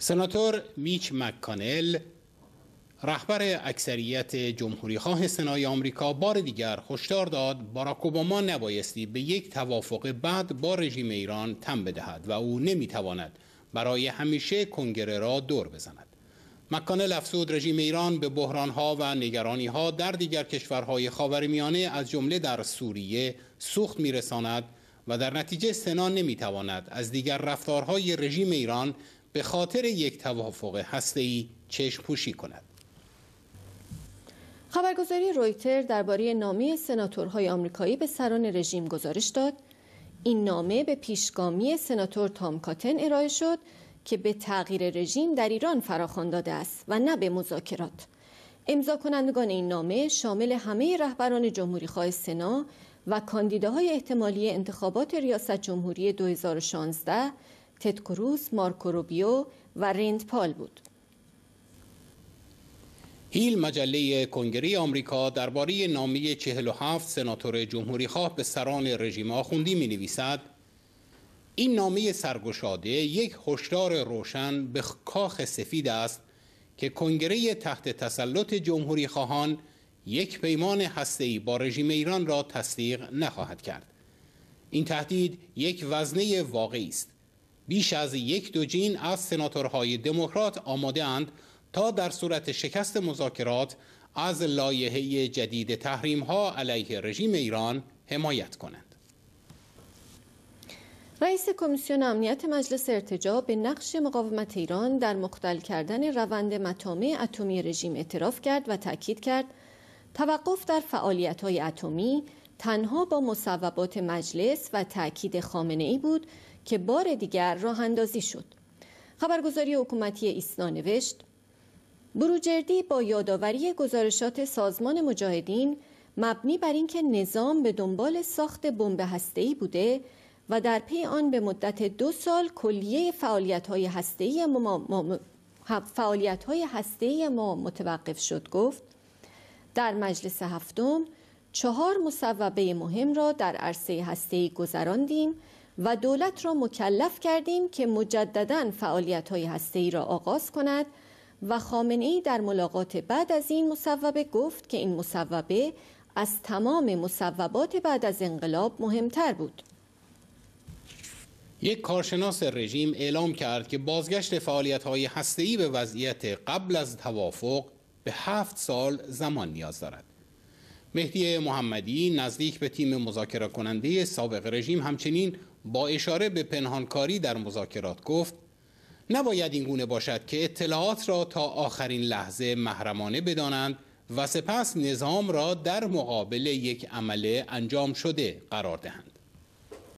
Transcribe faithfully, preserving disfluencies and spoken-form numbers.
سناتور میچ مک‌کانل، رهبر اکثریت جمهوری‌خواه سنای آمریکا، بار دیگر هشدار داد باراک اوباما نبایستی به یک توافق بد با رژیم ایران تن بدهد و او نمیتواند برای همیشه کنگره را دور بزند. مک‌کانل افزود رژیم ایران به بحران‌ها و نگرانی‌ها در دیگر کشورهای خاورمیانه از جمله در سوریه سوخت می‌رساند و در نتیجه سنا نمی‌تواند از دیگر رفتارهای رژیم ایران به خاطر یک توافق هسته‌ای چشم پوشی کند. خبرگزاری رویتر درباره نامه سناتورهای آمریکایی به سران رژیم گزارش داد. این نامه به پیشگامی سناتور تام کاتن ارائه شد که به تغییر رژیم در ایران فراخوان داده است و نه به مذاکرات. امضا کنندگان این نامه شامل همه رهبران جمهوری‌خواه سنا و کاندیداهای احتمالی انتخابات ریاست جمهوری دو هزار و شانزده، تد کروز، مارکو روبیو و رند پال بود. هیل مجله کنگره آمریکا درباره نامه چهل و هفت سناتور جمهوری‌خواه به سران رژیم آخوندی می‌نویسد: این نامه سرگشاده یک هشدار روشن به کاخ سفید است که کنگره تحت تسلط جمهوری‌خواهان یک پیمان هسته‌ای با رژیم ایران را تصدیق نخواهد کرد. این تهدید یک وزنه واقعی است. بیش از یک دوجین از سناتورهای دموکرات آماده اند تا در صورت شکست مذاکرات از لایحه جدید تحریم‌ها علیه رژیم ایران حمایت کنند. رئیس کمیسیون امنیت مجلس ارتجاع به نقش مقاومت ایران در مختل کردن روند مطامع اتمی رژیم اعتراف کرد و تاکید کرد توقف در فعالیت‌های اتمی تنها با مصوبات مجلس و تاکید خامنه‌ای بود که بار دیگر راه اندازی شد. خبرگزاری حکومتی ایسنا نوشت: بروجردی با یادآوری گزارشات سازمان مجاهدین مبنی بر اینکه نظام به دنبال ساخت بمب هسته‌ای بوده و در پی آن به مدت دو سال کلیه فعالیت‌های هسته‌ای ما فعالیت‌های هسته‌ای ما متوقف شد، گفت در مجلس هفتم چهار مصوبه مهم را در عرصه هسته‌ای گذراندیم و دولت را مکلف کردیم که مجدداً فعالیت‌های هسته‌ای را آغاز کند و خامنه‌ای در ملاقات بعد از این مصوبه گفت که این مصوبه از تمام مصوبات بعد از انقلاب مهمتر بود. یک کارشناس رژیم اعلام کرد که بازگشت فعالیت‌های هسته‌ای به وضعیت قبل از توافق به هفت سال زمان نیاز دارد. مهدی محمدی نزدیک به تیم مذاکره کننده سابق رژیم همچنین با اشاره به پنهانکاری در مذاکرات گفت: نباید این گونه باشد که اطلاعات را تا آخرین لحظه محرمانه بدانند و سپس نظام را در مقابل یک عمل انجام شده قرار دهند.